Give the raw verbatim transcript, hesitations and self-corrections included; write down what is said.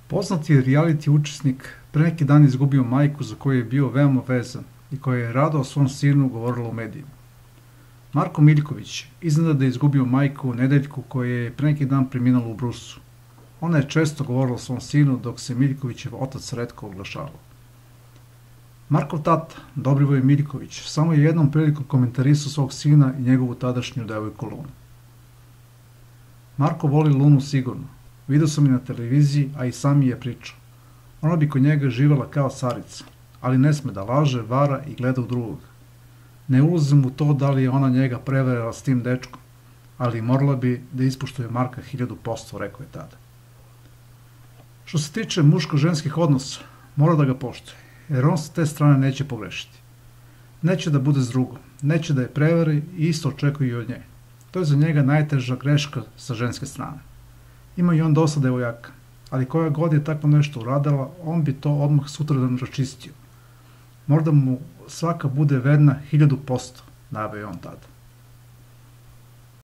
Poznati reality učesnik pre neki dan izgubio majku za koju je bio veoma vezan i koja je rado o svom sinu govorila u medijima. Marko Miljković iznenada je izgubio majku Nedeljku koja je pre neki dan preminula u Brusu. Ona je često govorila o svom sinu dok se Miljkovićev otac retko oglašavao. Markov tata, Dobrivoj Miljković, samo je jednom prilikom komentarisao svog sina i njegovu tadašnju devojku Lunu. Marko voli Lunu sigurno. Video sam je na televiziji, a i sam mi je pričao. Ona bi kod njega živela kao carica, ali ne sme da laže, vara i gleda u drugog. Ne ulazim u to da li je ona njega prevarila s tim dečkom, ali morala bi da ispoštuje Marka hiljadu posto, rekao je tada. Što se tiče muško-ženskih odnosa, mora da ga poštuje, jer on sa te strane neće pogrešiti. Neće da bude s drugom, neće da je prevari i isto očekuje i od nje. To je za njega najteža greška sa ženske strane. Ima i on dosta devojaka, ali koja god je tako nešto uradila, on bi to odmah sutradan raščistio. Možda mu svaka bude verna hiljadu posto, naveo je on tada.